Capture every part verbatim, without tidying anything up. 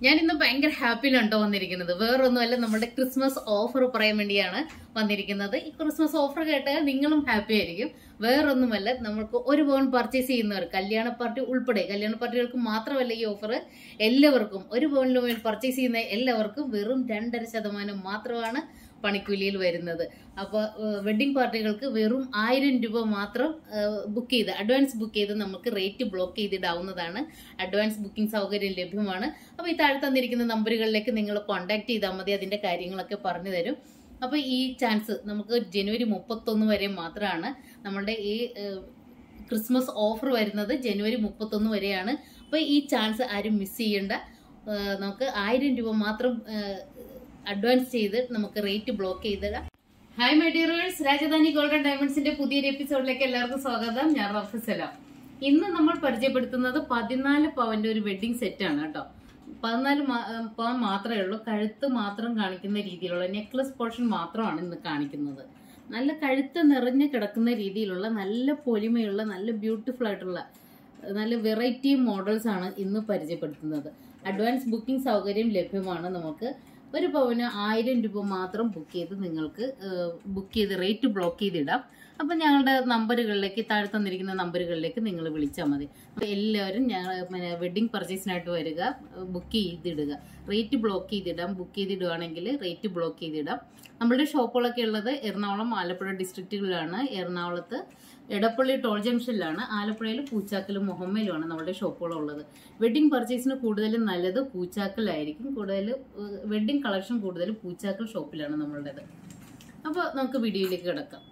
ഞാൻ ഇന്ന് ഭയങ്കര ഹാപ്പിയിലാണ് വന്നിരിക്കുന്നത്. വേറൊന്നുമല്ല, നമ്മുടെ ക്രിസ്മസ് ഓഫർ പറയാൻ വേണ്ടിയാണ് വന്നിരിക്കുന്നത്. ഈ ക്രിസ്മസ് ഓഫർ കേട്ടാൽ നിങ്ങളും ഹാപ്പി ആയിരിക്കും. വേറൊന്നുമല്ല, നമ്മൾക്ക് ഒരു പവൻ പർച്ചേസ് ചെയ്യുന്നവർ, കല്യാണ പാർട്ടി ഉൾപ്പെടെ, കല്യാണ പാർട്ടികൾക്ക് മാത്രമല്ല ഈ ഓഫർ, എല്ലാവർക്കും ഒരു പവനിലും മേൽ പർച്ചേസ് ചെയ്യുന്ന എല്ലാവർക്കും വെറും രണ്ടര ശതമാനം മാത്രമാണ് പണിക്കൂലിയിൽ വരുന്നത്. അപ്പൊ വെഡിങ് പാർട്ടികൾക്ക് വെറും ആയിരം രൂപ മാത്രം ബുക്ക് ചെയ്ത് അഡ്വാൻസ് ബുക്ക് ചെയ്ത് നമുക്ക് റേറ്റ് ബ്ലോക്ക് ചെയ്തിടാവുന്നതാണ്. അഡ്വാൻസ് ബുക്കിംഗ് സൗകര്യം ലഭ്യമാണ്. അപ്പൊ ഈ താഴെ തന്നിരിക്കുന്ന നമ്പറുകളിലേക്ക് നിങ്ങൾ കോൺടാക്ട് ചെയ്താൽ മതി, അതിന്റെ കാര്യങ്ങളൊക്കെ പറഞ്ഞു തരും. അപ്പൊ ഈ ചാൻസ് നമുക്ക് ജനുവരി മുപ്പത്തൊന്ന് വരെ മാത്രമാണ്. നമ്മളുടെ ഈ ക്രിസ്മസ് ഓഫർ വരുന്നത് ജനുവരി മുപ്പത്തൊന്ന് വരെയാണ്. അപ്പൊ ഈ ചാൻസ് ആരും മിസ് ചെയ്യേണ്ട. നമുക്ക് ആയിരം രൂപ മാത്രം അഡ്വാൻസ് ചെയ്ത് നമുക്ക് റേറ്റ് ബ്ലോക്ക് ചെയ്തിടാം. Hi my dears, Rajadhani golden ഡയമണ്ട്സിന്റെ പുതിയൊരു എപ്പിസോഡിലേക്ക് എല്ലാവർക്കും സ്വാഗതം. ഞാൻ റഫസല. ഇന്ന് നമ്മൾ പരിചയപ്പെടുത്തുന്നത് പതിനാല് പവന്റെ ഒരു വെഡിങ് സെറ്റ് ആണ് കേട്ടോ. പതിനാല് പവൻ മാത്രമേ ഉള്ളൂ. കഴുത്ത് മാത്രം കാണിക്കുന്ന രീതിയിലുള്ള നെക്ലസ് പോർഷൻ മാത്രമാണ് ഇന്ന് കാണിക്കുന്നത്. നല്ല കഴുത്ത് നിറഞ്ഞു കിടക്കുന്ന രീതിയിലുള്ള നല്ല പൊലിമയുള്ള നല്ല ബ്യൂട്ടിഫുൾ ആയിട്ടുള്ള നല്ല വെറൈറ്റി മോഡൽസ് ആണ് ഇന്ന് പരിചയപ്പെടുത്തുന്നത്. അഡ്വാൻസ് ബുക്കിംഗ് സൗകര്യം ലഭ്യമാണ്. നമുക്ക് ഒരു പവന് ആയിരം രൂപ മാത്രം ബുക്ക് ചെയ്ത് നിങ്ങൾക്ക് ബുക്ക് ചെയ്ത് റേറ്റ് ബ്ലോക്ക് ചെയ്തിടാം. അപ്പം ഞങ്ങളുടെ നമ്പറുകളിലേക്ക്, താഴെ തന്നിരിക്കുന്ന നമ്പറുകളിലേക്ക് നിങ്ങൾ വിളിച്ചാൽ മതി. അപ്പം എല്ലാവരും ഞങ്ങൾ വെഡിങ് പർച്ചേസിനായിട്ട് വരിക, ബുക്ക് ചെയ്തിടുക, റേറ്റ് ബ്ലോക്ക് ചെയ്തിടാം. ബുക്ക് ചെയ്തിടുകയാണെങ്കിൽ റേറ്റ് ബ്ലോക്ക് ചെയ്തിടാം. നമ്മുടെ ഷോപ്പുകളൊക്കെ ഉള്ളത് എറണാകുളം, ആലപ്പുഴ ഡിസ്ട്രിക്റ്റുകളിലാണ്. എറണാകുളത്ത് എടപ്പള്ളി ടോൾ ജംഗ്ഷനിലാണ്. ആലപ്പുഴയിൽ പൂച്ചാക്കലും മുഹമ്മയിലുമാണ് നമ്മുടെ ഷോപ്പുകളുള്ളത്. വെഡിങ് പർച്ചേസിന് കൂടുതലും നല്ലത് പൂച്ചാക്കലായിരിക്കും. കൂടുതൽ വെഡിങ് കളക്ഷൻ കൂടുതൽ പൂച്ചാക്കൽ ഷോപ്പിലാണ് നമ്മളുടേത്. അപ്പോൾ നമുക്ക് വീഡിയോയിലേക്ക് കിടക്കാം.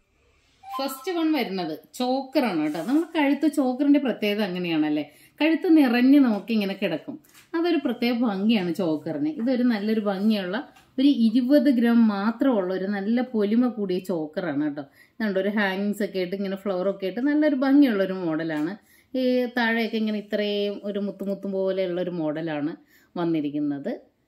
ഫസ്റ്റ് വൺ വരുന്നത് ചോക്കറാണ് കേട്ടോ. നമ്മൾ കഴുത്ത് ചോക്കറിന്റെ പ്രത്യേകത അങ്ങനെയാണല്ലേ, കഴുത്ത് നിറഞ്ഞ് നമുക്ക് ഇങ്ങനെ കിടക്കും. അതൊരു പ്രത്യേക ഭംഗിയാണ് ചോക്കറിന്. ഇതൊരു നല്ലൊരു ഭംഗിയുള്ള ഒരു ഇരുപത് ഗ്രാം മാത്രമുള്ള ഒരു നല്ല പൊലിമ കൂടിയ ചോക്കറാണ് കേട്ടോ. ഇതുണ്ട്, ഒരു ഹാങ്ങിങ്സ് ഒക്കെ ആയിട്ട് ഇങ്ങനെ ഫ്ലവറൊക്കെ ആയിട്ട് നല്ലൊരു ഭംഗിയുള്ള ഒരു മോഡലാണ്. ഈ താഴെയൊക്കെ ഇങ്ങനെ ഇത്രയും ഒരു മുത്തുമുത്തും പോലെയുള്ള ഒരു മോഡലാണ് വന്നിരിക്കുന്നത്.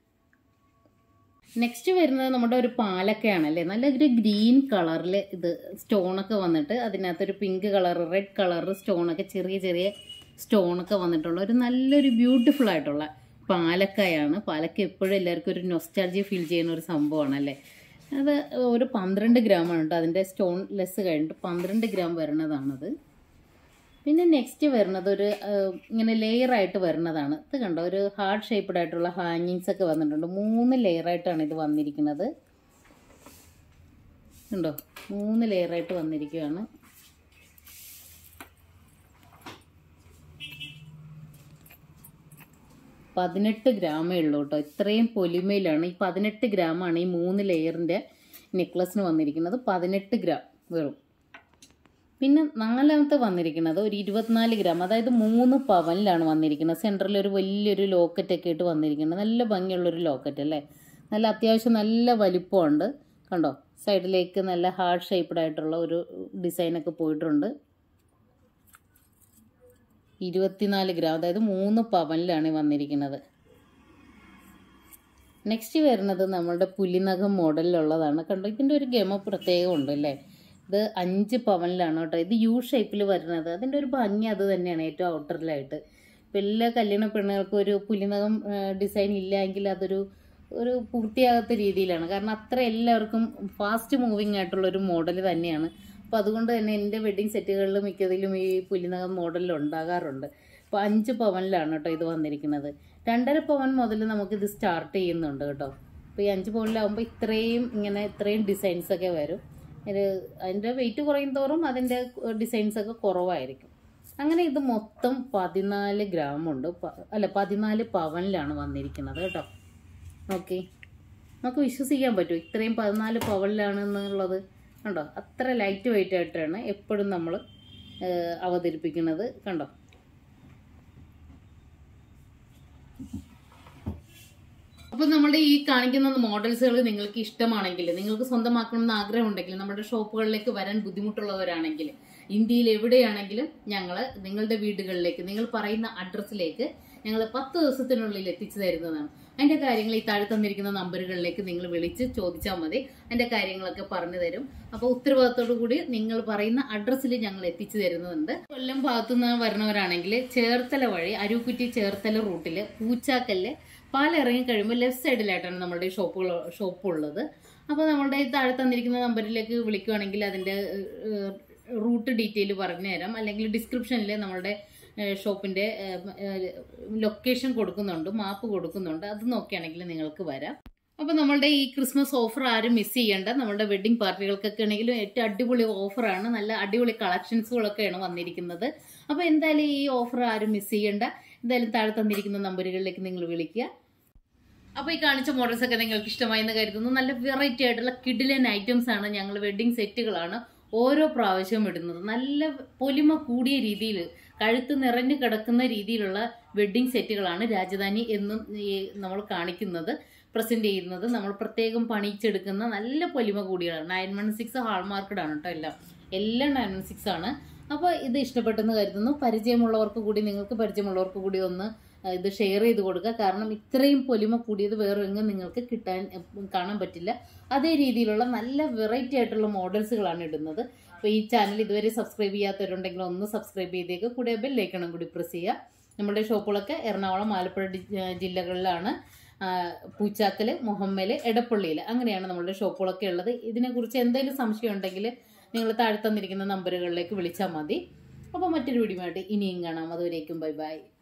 നെക്സ്റ്റ് വരുന്നത് നമ്മുടെ ഒരു പാലക്കയാണല്ലേ, നല്ലൊരു ഗ്രീൻ കളറിൽ ഇത് സ്റ്റോണൊക്കെ വന്നിട്ട് അതിനകത്തൊരു പിങ്ക് കളർ, റെഡ് കളർ സ്റ്റോണൊക്കെ, ചെറിയ ചെറിയ സ്റ്റോണൊക്കെ വന്നിട്ടുള്ള ഒരു നല്ലൊരു ബ്യൂട്ടിഫുൾ ആയിട്ടുള്ള പാലക്കയാണ്. പാലക്ക എപ്പോഴും എല്ലാവർക്കും ഒരു നൊസ്റ്റാൾജിയ ഫീൽ ചെയ്യുന്ന ഒരു സംഭവമാണല്ലേ. അത് ഒരു പന്ത്രണ്ട് ഗ്രാമാണ് കേട്ടോ. അതിൻ്റെ സ്റ്റോൺ ലെസ് കഴിഞ്ഞിട്ട് പന്ത്രണ്ട് ഗ്രാം വരുന്നതാണത്. പിന്നെ നെക്സ്റ്റ് വരുന്നത് ഒരു ഇങ്ങനെ ലെയറായിട്ട് വരുന്നതാണ്. ഇത് കണ്ടോ, ഒരു ഹാർട്ട് ഷേപ്പ്ഡ് ആയിട്ടുള്ള ഹാങ്ങിങ്സ് ഒക്കെ വന്നിട്ടുണ്ട്. മൂന്ന് ലെയറായിട്ടാണ് ഇത് വന്നിരിക്കുന്നത്. ഉണ്ടോ, മൂന്ന് ലെയറായിട്ട് വന്നിരിക്കുകയാണ്. പതിനെട്ട് ഗ്രാമേ ഉള്ളൂ കേട്ടോ. ഇത്രയും പൊലിമയിലാണ്. ഈ പതിനെട്ട് ഗ്രാമാണ് ഈ മൂന്ന് ലെയറിൻ്റെ നെക്ലസിന് വന്നിരിക്കുന്നത്. പതിനെട്ട് ഗ്രാം വെറും. പിന്നെ നാലാമത്തെ വന്നിരിക്കുന്നത് ഒരു ഇരുപത്തിനാല് ഗ്രാം, അതായത് മൂന്ന് പവനിലാണ് വന്നിരിക്കുന്നത്. സെൻറ്ററിൽ ഒരു വലിയൊരു ലോക്കറ്റൊക്കെ ഇട്ട് വന്നിരിക്കുന്നത്. നല്ല ഭംഗിയുള്ളൊരു ലോക്കറ്റ് അല്ലേ. നല്ല അത്യാവശ്യം നല്ല വലിപ്പമുണ്ട്. കണ്ടോ, സൈഡിലേക്ക് നല്ല ഹാർട്ട് ഷേപ്പ്ഡ് ആയിട്ടുള്ള ഒരു ഡിസൈനൊക്കെ പോയിട്ടുണ്ട്. ഇരുപത്തിനാല് ഗ്രാം, അതായത് മൂന്ന് പവനിലാണ് വന്നിരിക്കുന്നത്. നെക്സ്റ്റ് വരുന്നത് നമ്മളുടെ പുലിനഖം മോഡലിലുള്ളതാണ്. കണ്ടോ, ഇതിൻ്റെ ഒരു ഗമ പ്രത്യേകം ഉണ്ട് അല്ലേ. ഇത് അഞ്ച് പവനിലാണ് കേട്ടോ. ഇത് യു ഷേപ്പിൽ വരുന്നത്. അതിൻ്റെ ഒരു ഭംഗി അത് തന്നെയാണ് ഏറ്റവും ഔട്ടറിലായിട്ട്. ഇപ്പം എല്ലാ കല്യാണ പെണ്ണുകൾക്കും ഒരു പുലിനഖം ഡിസൈൻ ഇല്ലെങ്കിൽ അതൊരു ഒരു പൂർത്തിയാകാത്ത രീതിയിലാണ്. കാരണം അത്ര എല്ലാവർക്കും ഫാസ്റ്റ് മൂവിങ് ആയിട്ടുള്ളൊരു മോഡൽ തന്നെയാണ്. അപ്പോൾ അതുകൊണ്ട് തന്നെ എൻ്റെ വെഡ്ഡിങ് സെറ്റുകളിൽ മിക്കതിലും ഈ പുലിനഖം മോഡലിൽ ഉണ്ടാകാറുണ്ട്. അപ്പോൾ അഞ്ച് പവനിലാണ് കേട്ടോ ഇത് വന്നിരിക്കുന്നത്. രണ്ടര പവൻ മുതൽ നമുക്കിത് സ്റ്റാർട്ട് ചെയ്യുന്നുണ്ട് കേട്ടോ. അപ്പോൾ ഈ അഞ്ച് പവനിലാകുമ്പോൾ ഇത്രയും ഇങ്ങനെ ഇത്രയും ഡിസൈൻസൊക്കെ വരും. ഇത് അതിൻ്റെ വെയിറ്റ് കുറയും തോറും അതിൻ്റെ ഡിസൈൻസൊക്കെ കുറവായിരിക്കും. അങ്ങനെ ഇത് മൊത്തം പതിനാല് ഗ്രാമുണ്ട്, അല്ല പതിനാല് പവനിലാണ് വന്നിരിക്കുന്നത് കേട്ടോ. ഓക്കെ, നമുക്ക് വിശ്വസിക്കാൻ പറ്റും ഇത്രയും പതിനാല് പവനിലാണെന്നുള്ളത്. കണ്ടോ, അത്ര ലൈറ്റ് വെയിറ്റ് ആയിട്ടാണ് എപ്പോഴും നമ്മൾ അവതരിപ്പിക്കുന്നത്. കണ്ടോ, അപ്പോൾ നമ്മുടെ ഈ കാണിക്കുന്ന മോഡൽസുകൾ നിങ്ങൾക്ക് ഇഷ്ടമാണെങ്കിൽ, നിങ്ങൾക്ക് സ്വന്തമാക്കണമെന്ന് ആഗ്രഹമുണ്ടെങ്കിൽ, നമ്മുടെ ഷോപ്പുകളിലേക്ക് വരാൻ ബുദ്ധിമുട്ടുള്ളവരാണെങ്കിൽ, ഇന്ത്യയിൽ എവിടെയാണെങ്കിലും ഞങ്ങൾ നിങ്ങളുടെ വീടുകളിലേക്ക്, നിങ്ങൾ പറയുന്ന അഡ്രസ്സിലേക്ക് ഞങ്ങൾ പത്ത് ദിവസത്തിനുള്ളിൽ എത്തിച്ചു തരുന്നതാണ്. അതിന്റെ കാര്യങ്ങൾ ഈ താഴെ തന്നിരിക്കുന്ന നമ്പറുകളിലേക്ക് നിങ്ങൾ വിളിച്ച് ചോദിച്ചാൽ മതി. അതിന്റെ കാര്യങ്ങളൊക്കെ പറഞ്ഞു തരും. അപ്പോൾ ഉത്തരവാദിത്തോടു കൂടി നിങ്ങൾ പറയുന്ന അഡ്രസ്സിൽ ഞങ്ങൾ എത്തിച്ചു തരുന്നുണ്ട്. കൊല്ലം ഭാഗത്തുനിന്ന് വരുന്നവരാണെങ്കിൽ ചേർത്തല വഴി അരൂക്കുറ്റി ചേർത്തല റൂട്ടില് പൂച്ചാക്കല്ല് പാലം ഇറങ്ങി കഴിയുമ്പോൾ ലെഫ്റ്റ് സൈഡിലായിട്ടാണ് നമ്മുടെ ഷോപ്പുകൾ ഷോപ്പ് ഉള്ളത്. അപ്പോൾ നമ്മുടെ താഴെ തന്നിരിക്കുന്ന നമ്പറിലേക്ക് വിളിക്കുകയാണെങ്കിൽ അതിന്റെ റൂട്ട് ഡീറ്റെയിൽ പറഞ്ഞു തരാം. അല്ലെങ്കിൽ ഡിസ്ക്രിപ്ഷനിൽ നമ്മുടെ ഷോപ്പിന്റെ ലൊക്കേഷൻ കൊടുക്കുന്നുണ്ട്, മാപ്പ് കൊടുക്കുന്നുണ്ട്. അത് നോക്കിയാണെങ്കിൽ നിങ്ങൾക്ക് വരാം. അപ്പൊ നമ്മളുടെ ഈ ക്രിസ്മസ് ഓഫർ ആരും മിസ് ചെയ്യേണ്ട. നമ്മുടെ വെഡിങ് പാർട്ടികൾക്കൊക്കെ ആണെങ്കിലും ഏറ്റവും അടിപൊളി ഓഫറാണ്. നല്ല അടിപൊളി കളക്ഷൻസുകളൊക്കെയാണ് വന്നിരിക്കുന്നത്. അപ്പൊ എന്തായാലും ഈ ഓഫർ ആരും മിസ് ചെയ്യേണ്ട. എന്തായാലും താഴെ തന്നിരിക്കുന്ന നമ്പറുകളിലേക്ക് നിങ്ങൾ വിളിക്കുക. അപ്പൊ ഈ കാണിച്ച മോഡൽസ് ഒക്കെ നിങ്ങൾക്ക് ഇഷ്ടമായി എന്ന് കരുതുന്നു. നല്ല വെറൈറ്റി ആയിട്ടുള്ള കിഡിലൻ ഐറ്റംസ് ആണ്. ഞങ്ങൾ വെഡിങ് സെറ്റുകളാണ് ഓരോ പ്രാവശ്യവും ഇടുന്നത്. നല്ല പൊലിമ കൂടിയ രീതിയിൽ കഴുത്ത് നിറഞ്ഞു കിടക്കുന്ന രീതിയിലുള്ള വെഡിങ് സെറ്റുകളാണ് രാജധാനി എന്നും നമ്മൾ കാണിക്കുന്നത്, പ്രസന്റ് ചെയ്യുന്നത്. നമ്മൾ പ്രത്യേകം പണിയിച്ചെടുക്കുന്ന നല്ല പൊലിമ കൂടിയാണ്. നയൻ വൺ സിക്സ് ഹാൾമാർക്കഡ് ആണ് കേട്ടോ. എല്ലാം എല്ലാം നയൻ വൺ സിക്സ് ആണ്. അപ്പോൾ ഇത് ഇഷ്ടപ്പെട്ടെന്ന് കരുതുന്നു. പരിചയമുള്ളവർക്ക് കൂടി നിങ്ങൾക്ക് പരിചയമുള്ളവർക്ക് കൂടി ഒന്ന് ഇത് ഷെയർ ചെയ്ത് കൊടുക്കുക. കാരണം ഇത്രയും പൊലിമ കൂടിയത് വേറെ എങ്ങും നിങ്ങൾക്ക് കിട്ടാൻ കാണാൻ പറ്റില്ല. അതേ രീതിയിലുള്ള നല്ല വെറൈറ്റി ആയിട്ടുള്ള മോഡൽസുകളാണ് ഇടുന്നത്. അപ്പോൾ ഈ ചാനൽ ഇതുവരെ സബ്സ്ക്രൈബ് ചെയ്യാത്തവരുണ്ടെങ്കിൽ ഒന്ന് സബ്സ്ക്രൈബ് ചെയ്തേക്ക്. കൂടെ ബെല്ലൈക്കണം കൂടി പ്രസ് ചെയ്യുക. നമ്മുടെ ഷോപ്പുകളൊക്കെ എറണാകുളം, ആലപ്പുഴ ജില്ലകളിലാണ്. പൂച്ചാക്കൽ, മുഹമ്മൽ, എടപ്പള്ളിയിൽ അങ്ങനെയാണ് നമ്മുടെ ഷോപ്പുകളൊക്കെ ഉള്ളത്. ഇതിനെക്കുറിച്ച് എന്തെങ്കിലും സംശയം ഉണ്ടെങ്കിൽ നിങ്ങൾ താഴെ തന്നിരിക്കുന്ന നമ്പറുകളിലേക്ക് വിളിച്ചാൽ മതി. അപ്പോൾ മറ്റൊരു വീഡിയോ ആയിട്ട് ഇനിയും കാണാം. അതുവരേക്കും ബൈ ബൈ.